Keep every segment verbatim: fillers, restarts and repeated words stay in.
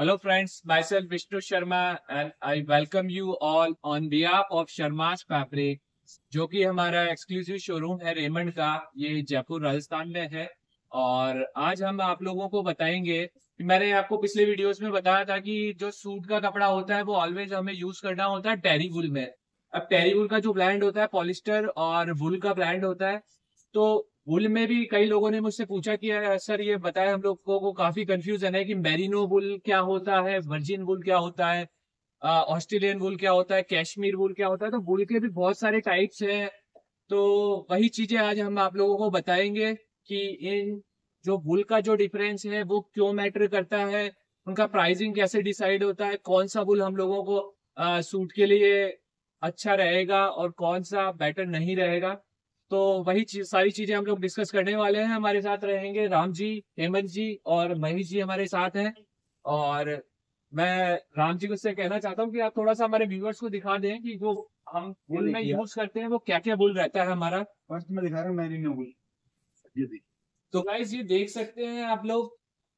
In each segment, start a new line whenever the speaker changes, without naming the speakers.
Hello friends, myself Vishnu Sharma and I welcome you all on behalf of Sharma's Fabric, जो कि हमारा exclusive showroom है Raymond का। ये जयपुर राजस्थान में है। और आज हम आप लोगों को बताएंगे कि मैंने आपको पिछले वीडियोस में बताया था कि जो सूट का कपड़ा होता है वो ऑलवेज हमें यूज करना होता है टेरी वुल में। अब टेरी वुल का जो ब्रांड होता है पॉलिस्टर और वुल का ब्रांड होता है। तो वुल में भी कई लोगों ने मुझसे पूछा कि "यार, सर ये बताए, हम लोग को, को काफी कंफ्यूजन है कि मेरिनो वुल क्या होता है, वर्जिन वुल क्या होता है, ऑस्ट्रेलियन वुल क्या होता है, कैश्मीर वुल क्या होता है। तो वुल के भी बहुत सारे टाइप्स हैं। तो वही चीजें आज हम आप लोगों को बताएंगे कि इन जो वुल का जो डिफरेंस है वो क्यों मैटर करता है, उनका प्राइसिंग कैसे डिसाइड होता है, कौन सा वुल हम लोगों को सूट के लिए अच्छा रहेगा और कौन सा बेटर नहीं रहेगा। तो वही चीज सारी चीजें हम लोग डिस्कस करने वाले हैं। हमारे साथ रहेंगे राम जी, हेमंत जी और महेश जी हमारे साथ हैं। और मैं राम जी को से कहना चाहता हूँ कि आप थोड़ा सा हमारे व्यूअर्स को दिखा दें कि जो हम वुल में यूज करते हैं वो क्या क्या वुल रहता है हमारा।
फर्स्ट में दिखा रहा हूँ मैरिनो वुल। ये देखिए,
तो गाइस ये देख सकते हैं आप लोग,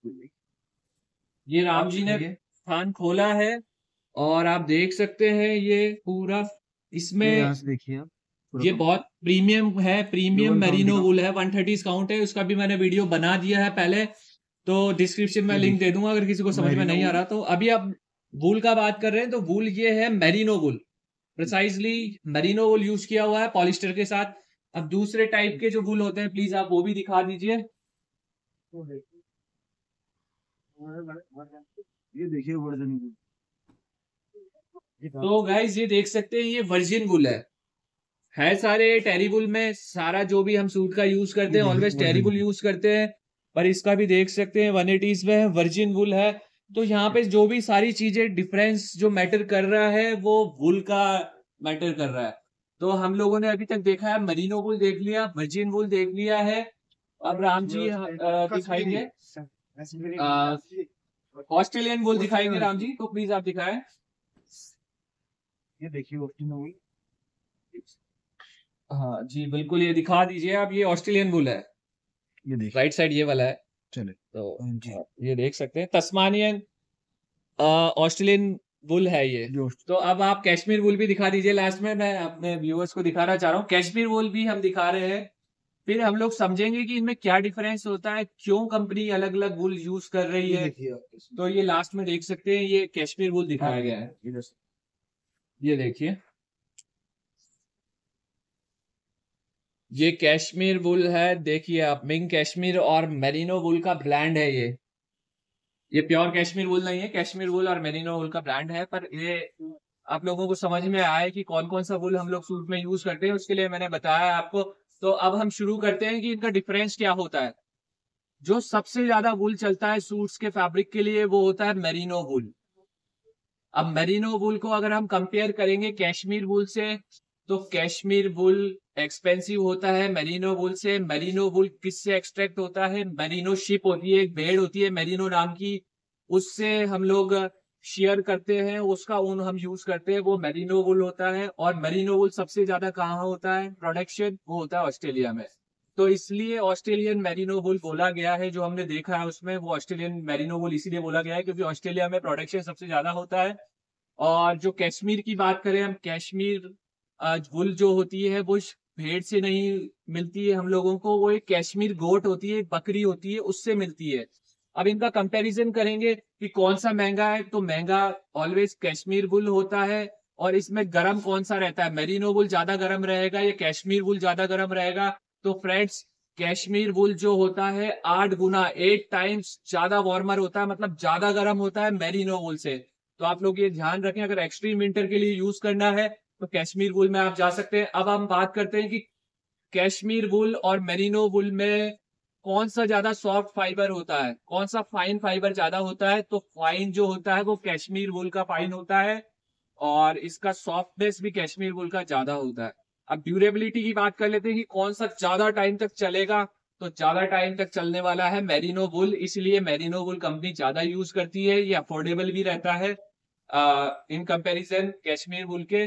ये राम जी ने थान खोला है और आप देख सकते हैं ये पूरा इसमें
यहाँ से देखिए आप पूरा
ये
कम-
बहुत प्रीमियम है, premium
double
merino
count
wool है। वन थर्टी काउंट है, उसका भी मैंने वीडियो बना दिया है पहले, तो डिस्क्रिप्शन में
ये
लिंक
देखिए,
दे दूंगा अगर किसी को समझ में
मेरिनो
नहीं आ
वुल।
रहा। तो अभी आप वूल का बात कर रहे हैं तो वूल ये है merino wool, precisely merino wool use किया हुआ है पॉलिस्टर के साथ। अब दूसरे टाइप के जो वूल होते हैं प्लीज आप वो भी दिखा दीजिए।
ये देखिए वर्जन वुल।
तो गाइज ये देख सकते हैं ये वर्जिन वूल है है सारे टेरिबुल में सारा जो भी हम सूट का यूज करते
ये
हैं
देखिए
always
version
terrible
wool.
Use करते हैं। पर इसका भी देख सकते हैं वन एटीज में है, वर्जिन वुल है। तो यहाँ पे जो भी सारी चीजें डिफरेंस जो मैटर कर रहा है वो वुल का मैटर कर रहा है। तो हम लोगों ने अभी तक देखा है मरीनो वुल देख लिया, वर्जिन वुल देख लिया है। अब राम जी अ, दिखाएंगे ऑस्ट्रेलियन वुल दिखाएंगे। राम जी तो प्लीज आप दिखाएं।
ये देखिए वर्जन वुल।
हाँ जी बिल्कुल, ये दिखा दीजिए आप। ये ऑस्ट्रेलियन वुल है,
ये देखिए
राइट साइड ये वाला है।
चले
तो
जी।
हाँ, ये देख सकते हैं तस्मानियन ऑस्ट्रेलियन वुल है ये।
जो
तो अब आप कश्मीर वुल भी दिखा दीजिए लास्ट में। मैं अपने व्यूअर्स को दिखाना चाह रहा हूँ कश्मीर वुल भी हम दिखा रहे हैं। फिर हम लोग समझेंगे कि इनमें क्या डिफरेंस होता है, क्यों कंपनी अलग अलग वुल यूज कर रही
ये
है।
देखिए आप
तो ये लास्ट में देख सकते हैं ये कश्मीर वुल दिखाया गया है।
इधर से।
ये देखिए, ये कश्मीर वुल है। देखिए आप, मिंग कश्मीर और मेरिनो वुल का ब्रांड है ये ये प्योर कश्मीर वुल नहीं है, कश्मीर वुल और मेरिनो वुल का ब्रांड है। पर ये आप लोगों को समझ में आया कि कौन कौन सा वुल हम लोग सूट में यूज करते हैं, उसके लिए मैंने बताया आपको। तो अब हम शुरू करते हैं कि इनका डिफरेंस क्या होता है। जो सबसे ज्यादा वुल चलता है सूट्स के फैब्रिक के लिए वो होता है मेरिनो वुल। अब मेरिनो वुल को अगर हम कंपेयर करेंगे कैश्मीर वुल से, तो कैश्मीर वुल एक्सपेंसिव होता है मेरिनो वुल से। मेरिनो वुल किससे एक्सट्रैक्ट होता है, मेरिनो शिप होती है, एक भेड़ होती है मेरिनो नाम की, उससे हम लोग शेयर करते हैं, उसका ऊन हम यूज करते हैं, वो मेरिनो वुल होता है। और मेरिनो वुल सबसे ज्यादा कहाँ होता है प्रोडक्शन, वो होता है ऑस्ट्रेलिया में। तो इसलिए ऑस्ट्रेलियन मेरिनो वुल बोला गया है, जो हमने देखा है उसमें वो ऑस्ट्रेलियन मेरिनो वुल इसीलिए बोला गया है क्योंकि ऑस्ट्रेलिया में प्रोडक्शन सबसे ज्यादा होता है। और जो कश्मीर की बात करें हम, कश्मीर अ, वुल जो होती है वो श- भेड़ से नहीं मिलती है हम लोगों को, वो एक कश्मीर गोट होती है, एक बकरी होती है, उससे मिलती है। अब इनका कंपैरिजन करेंगे कि कौन सा महंगा है, तो महंगा ऑलवेज कश्मीर वुल होता है। और इसमें गर्म कौन सा रहता है, मेरिनो वुल ज्यादा गर्म रहेगा या कश्मीर वुल ज्यादा गर्म रहेगा। तो फ्रेंड्स, कश्मीर वुल जो होता है आठ गुना एट टाइम्स ज्यादा वार्मर होता है, मतलब ज्यादा गर्म होता है मेरिनो वुल से। तो आप लोग ये ध्यान रखें, अगर एक्सट्रीम विंटर के लिए यूज करना है तो कश्मीर वुल में आप जा सकते हैं। अब हम बात करते हैं कि कश्मीर वुल और मेरिनो वुल में कौन सा ज्यादा सॉफ्ट फाइबर होता है, कौन सा फाइन फाइबर ज्यादा होता है। तो फाइन जो होता है वो कश्मीर वुल का फाइन होता है, और इसका सॉफ्टनेस भी कश्मीर वुल का ज्यादा होता है। अब ड्यूरेबिलिटी की बात कर लेते हैं कि कौन सा ज्यादा टाइम तक चलेगा। तो ज्यादा टाइम तक चलने वाला है मेरिनो वुल, इसलिए मेरिनो वुल कंपनी ज्यादा यूज करती है, ये अफोर्डेबल भी रहता है इन कंपैरिजन कश्मीर वुल के।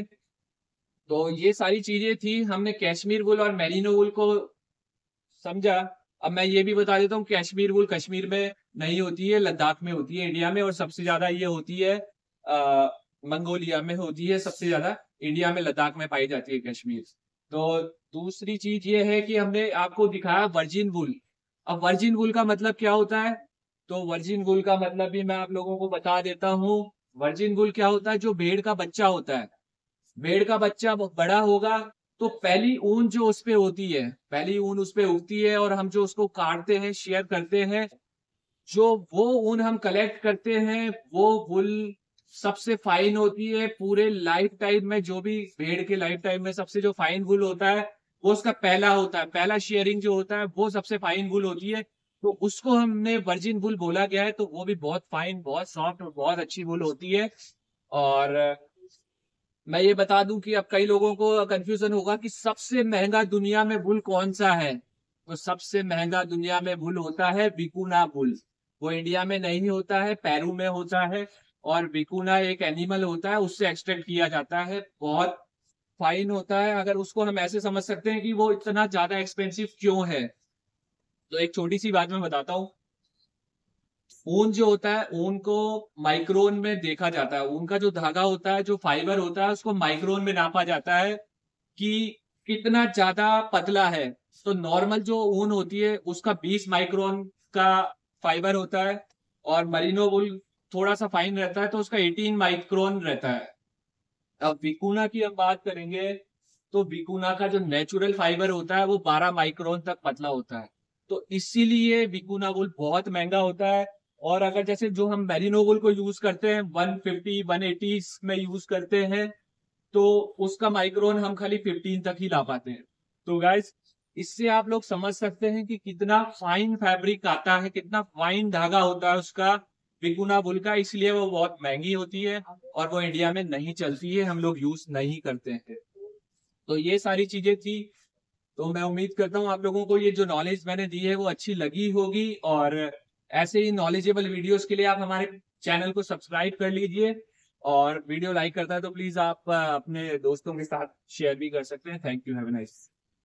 तो ये सारी चीजें थी, हमने कश्मीर वुल और मेरिनो वुल को समझा। अब मैं ये भी बता देता हूँ कश्मीर वुल कश्मीर में नहीं होती है, लद्दाख में होती है इंडिया में, और सबसे ज्यादा ये होती है आ, मंगोलिया में होती है, सबसे ज्यादा इंडिया में लद्दाख में पाई जाती है कश्मीर। तो दूसरी चीज ये है कि हमने आपको दिखाया वर्जिन वुल। अब वर्जिन वुल का मतलब क्या होता है? तो वर्जिन वुल का मतलब भी मैं आप लोगों को बता देता हूँ। वर्जिन वुल क्या होता है? जो भेड़ का बच्चा होता है, भेड़ का बच्चा बड़ा होगा तो पहली ऊन जो उस पे होती है, पहली ऊन उस पे उगती है, और हम जो उसको काटते हैं, शेयर करते हैं, जो वो ऊन हम कलेक्ट करते हैं, वो वुल सबसे फाइन होती है पूरे लाइफ टाइम में। जो भी भेड़ के लाइफ टाइम में सबसे जो फाइन वुल होता है वो उसका पहला होता है, पहला शेयरिंग जो होता है वो सबसे फाइन वुल होती है। तो उसको हमने वर्जिन वुल बोला गया है। तो वो भी बहुत फाइन, बहुत सॉफ्ट और बहुत अच्छी वुल होती है। और मैं ये बता दूं कि अब कई लोगों को कंफ्यूजन होगा कि सबसे महंगा दुनिया में वुल कौन सा है। तो सबसे महंगा दुनिया में वुल होता है विकुना वुल। वो इंडिया में नहीं होता है, पेरू में होता है। और विकुना एक एनिमल होता है, उससे एक्सट्रैक्ट किया जाता है। बहुत फाइन होता है। अगर उसको हम ऐसे समझ सकते हैं कि वो इतना ज्यादा एक्सपेंसिव क्यों है, तो एक छोटी सी बात मैं बताता हूँ। ऊन जो होता है, ऊन को माइक्रोन में देखा जाता है। ऊन का जो धागा होता है, जो फाइबर होता है, उसको माइक्रोन में नापा जाता है कि कितना ज्यादा पतला है। तो नॉर्मल जो ऊन होती है उसका बीस माइक्रोन का फाइबर होता है, और मरीनो वूल थोड़ा सा फाइन रहता है तो उसका अठारह माइक्रोन रहता है। अब विकुना की हम बात करेंगे तो विकुना का जो नेचुरल फाइबर होता है वो बारह माइक्रोन तक पतला होता है। तो इसीलिए विकुना वुल बहुत महंगा होता है। और अगर जैसे जो हम मेरिनो वुल को यूज करते हैं, वन फिफ्टी वन एटी में यूज करते हैं, तो उसका माइक्रोन हम खाली फिफ्टीन तक ही ला पाते हैं। तो गाइस, इससे आप लोग समझ सकते हैं कि कितना फाइन फैब्रिक आता है, कितना फाइन धागा होता है उसका, विकुना वुल का। इसलिए वो बहुत महंगी होती है और वो इंडिया में नहीं चलती है, हम लोग यूज नहीं करते हैं। तो ये सारी चीजें थी। तो मैं उम्मीद करता हूँ आप लोगों को ये जो नॉलेज मैंने दी है वो अच्छी लगी होगी। और ऐसे ही नॉलेजेबल वीडियोस के लिए आप हमारे चैनल को सब्सक्राइब कर लीजिए। और वीडियो लाइक करता है तो प्लीज आप अ, अपने दोस्तों के साथ शेयर भी कर सकते हैं। Thank you, have a nice.